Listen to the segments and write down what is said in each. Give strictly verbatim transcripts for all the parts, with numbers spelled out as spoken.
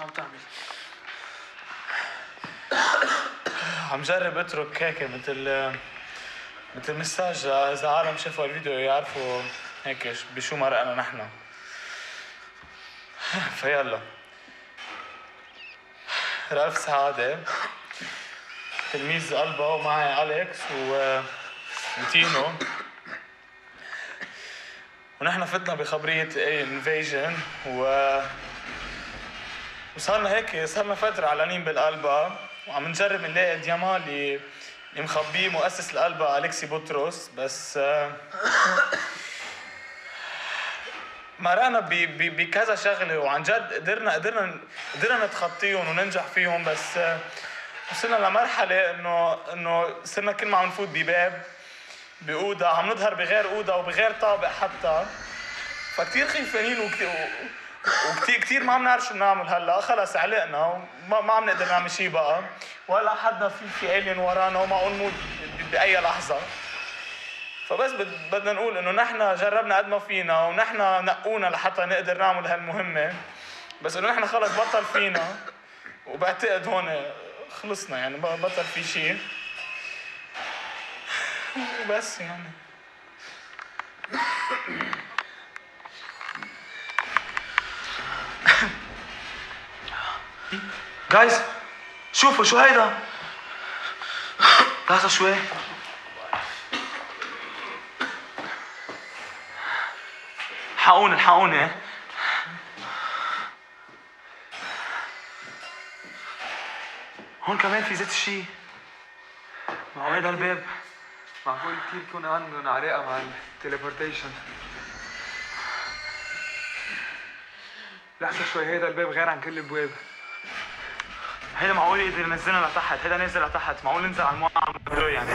شو عم تعمل؟ عم جرب اترك هيك مثل مثل مساج اذا عالم شافوا الفيديو يعرفوا هيك بشو مرقنا نحن. فيلا رألف سعادة تلميذ قلبه ومعي أليكس و... وتينو، ونحن فتنا بخبرية انفيجن و وصارنا هيك صارنا فترة علانين بالقلبة وعم نجرب نلاقي دياما اللي اللي مخبيه مؤسس القلبة أليكسي بطرس، بس مرقنا بكذا شغلة وعن جد قدرنا قدرنا قدرنا نتخطيهم وننجح فيهم، بس وصلنا لمرحلة إنه إنه صرنا كل ما عم نفوت بباب بأوضة عم نظهر بغير أوضة وبغير طابق حتى، فكتير خيفانين وكتير وكتير كتير ما عم نعرف شو نعمل هلا. خلص علقنا وما ما عم نقدر نعمل شيء بقى، ولا حدنا في في الين ورانا ومعقول نموت بأي لحظة. فبس بدنا نقول إنه نحن جربنا قد ما فينا ونحن نقونا لحتى نقدر نعمل هالمهمة، بس إنه نحن خلص بطل فينا، وبعتقد هون خلصنا يعني بطل في شيء وبس يعني. جايز شوفوا شو هيدا. لحظة شوي. الحقوني الحقوني. هون كمان في زيت الشي. ما هو هيدا الباب. معقول كتير يكون عندهم علاقة مع التليبورتيشن. لحظة شوي، هيدا الباب غير عن كل البواب. هيدا معقول يقدر ينزلنا لتحت، هيدا نازل لتحت، معقول ننزل على الموقع يعني.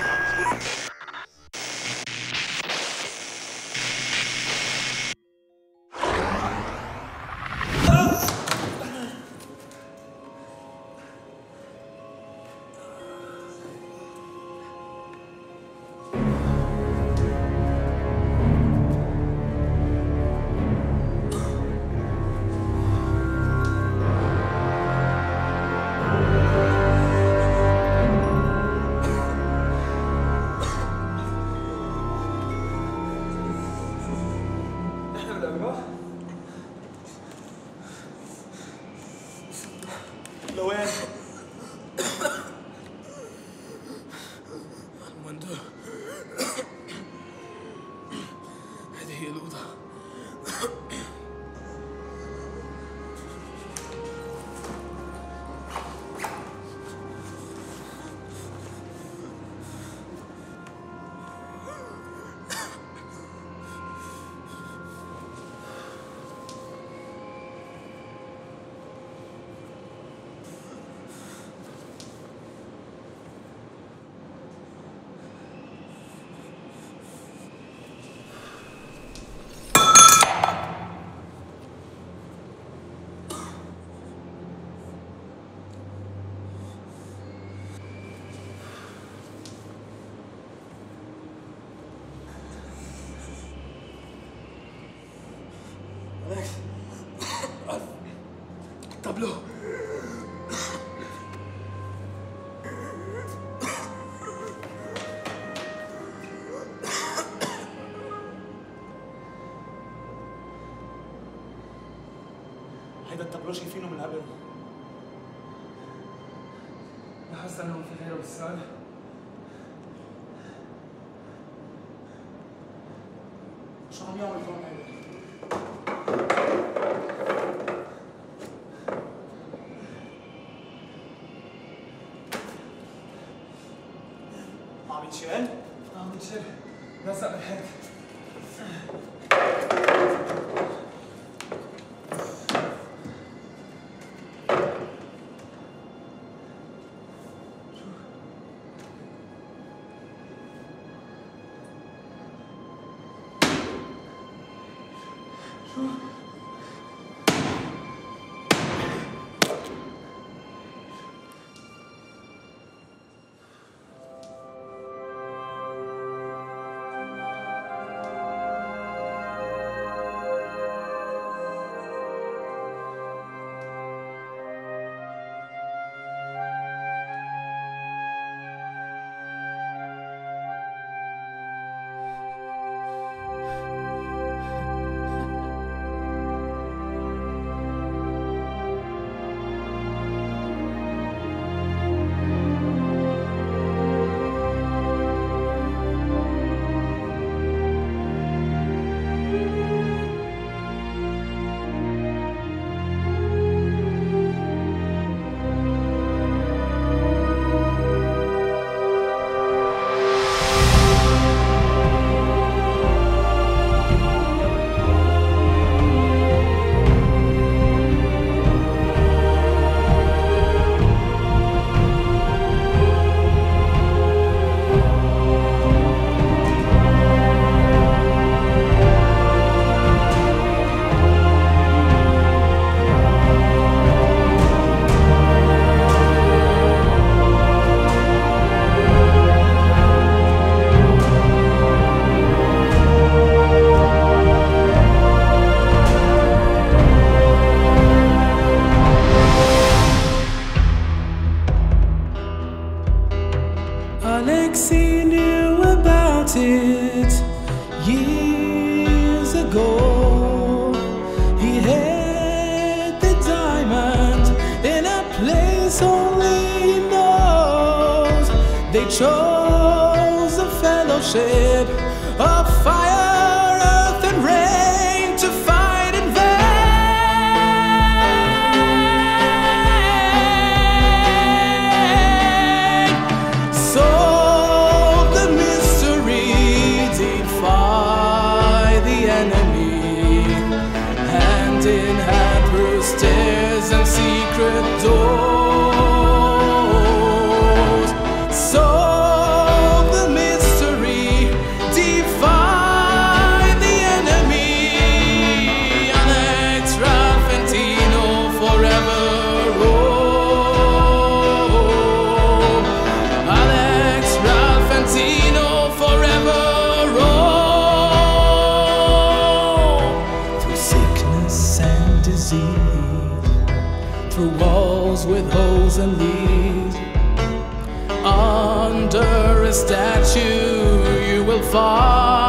لوين؟ المندو. هذه هي الأوضة. طبلو. هيدا التابلو شايفينه من قبل. بحس انه في غيره بالسؤال. شو عم يعمل هون هيدا؟ عم يتشال؟ عم يتشال لزق بالحيط. ago. He hid the diamond in a place only he knows. They chose a fellowship of fire, earth, and rain to fight in vain. Solve the mystery, defy the enemy, hand in hand through stairs and secret doors. Solve the mystery, defy the enemy. Alex Rafantino forever roam. Alex Rafantino forever roam. Through sickness and disease, through walls with holes and leaves, under a statue you will find